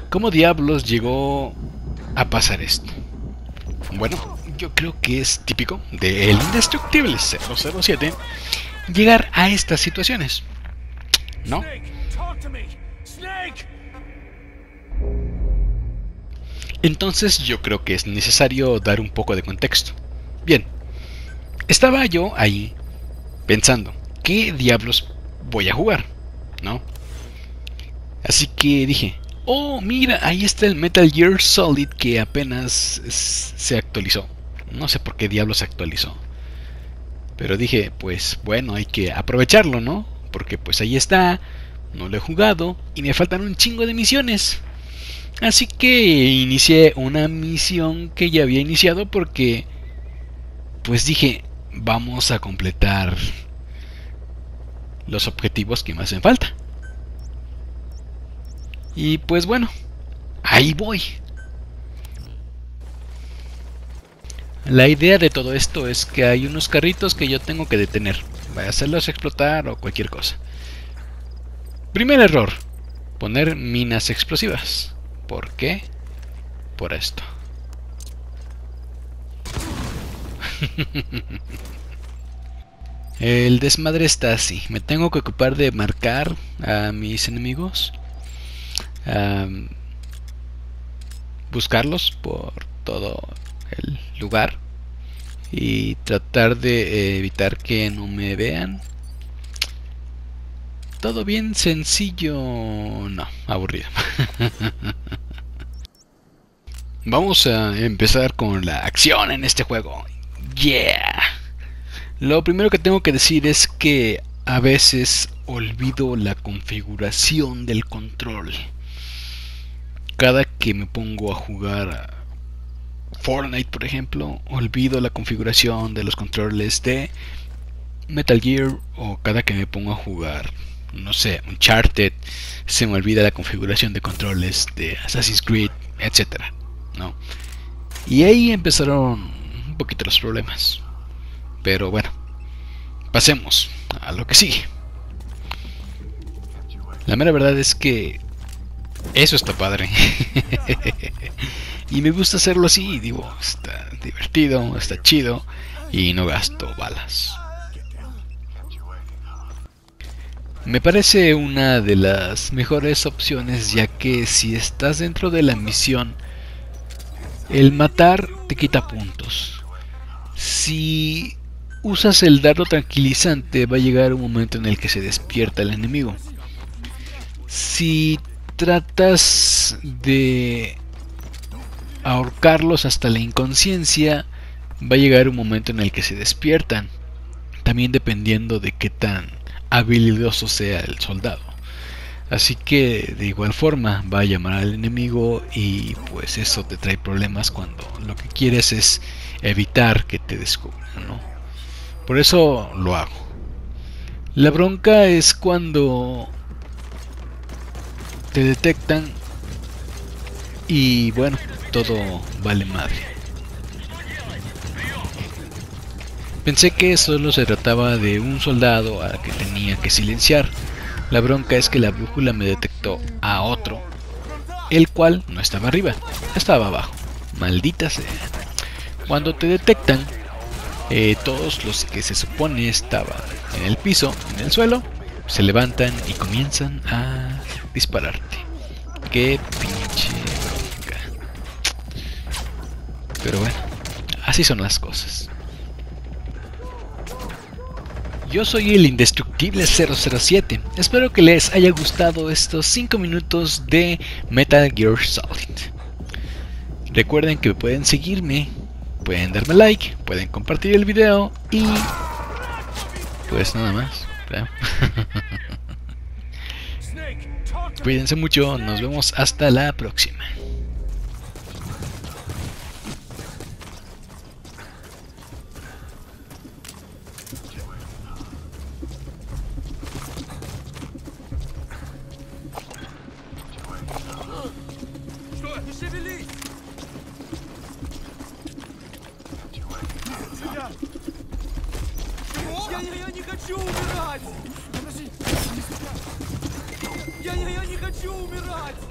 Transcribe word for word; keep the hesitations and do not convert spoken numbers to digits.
¿Cómo diablos llegó a pasar esto? Bueno, yo creo que es típico de El Indestructible cero cero siete llegar a estas situaciones, ¿no? Entonces yo creo que es necesario dar un poco de contexto. Bien, estaba yo ahí pensando, ¿qué diablos voy a jugar? ¿No? Así que dije, oh, mira, ahí está el Metal Gear Solid que apenas se actualizó. No sé por qué diablos se actualizó. Pero dije, pues bueno, hay que aprovecharlo, ¿no? Porque pues ahí está, no lo he jugado y me faltan un chingo de misiones. Así que inicié una misión que ya había iniciado porque pues dije, vamos a completar los objetivos que me hacen falta. Y pues bueno, ahí voy. La idea de todo esto es que hay unos carritos que yo tengo que detener. Voy a hacerlos explotar o cualquier cosa. Primer error, poner minas explosivas. ¿Por qué? Por esto. El desmadre está así. Me tengo que ocupar de marcar a mis enemigos. Um, buscarlos por todo el lugar. Y tratar de evitar que no me vean. Todo bien sencillo. No, aburrido. Vamos a empezar con la acción en este juego. Yeah. Lo primero que tengo que decir es que a veces olvido la configuración del control. Cada que me pongo a jugar a Fortnite, por ejemplo, olvido la configuración de los controles de Metal Gear, o cada que me pongo a jugar, no sé, Uncharted, se me olvida la configuración de controles de Assassin's Creed, etcétera, ¿no? Y ahí empezaron un poquito los problemas. Pero bueno, pasemos a lo que sigue. La mera verdad es que eso está padre. Y me gusta hacerlo así, digo, está divertido, está chido y no gasto balas. Me parece una de las mejores opciones, ya que si estás dentro de la misión, el matar te quita puntos. Si usas el dardo tranquilizante, va a llegar un momento en el que se despierta el enemigo. Si tratas de ahorcarlos hasta la inconsciencia, va a llegar un momento en el que se despiertan. También dependiendo de qué tan habilidoso sea el soldado. Así que de igual forma va a llamar al enemigo y pues eso te trae problemas cuando lo que quieres es evitar que te descubran, ¿no? Por eso lo hago. La bronca es cuando te detectan y bueno, todo vale madre. Pensé que solo se trataba de un soldado al que tenía que silenciar. La bronca es que la brújula me detectó a otro, el cual no estaba arriba, estaba abajo. Maldita sea. Cuando te detectan, eh, todos los que se supone estaban en el piso, en el suelo, se levantan y comienzan a dispararte. Qué pinche bronca. Pero bueno, así son las cosas. Yo soy el Indestructible cero cero siete. Espero que les haya gustado estos cinco minutos de Metal Gear Solid. Recuerden que pueden seguirme, pueden darme like, pueden compartir el video y pues nada más. Cuídense mucho, nos vemos hasta la próxima. Я, я, я не хочу умирать! Подожди! Я, я, я не хочу умирать!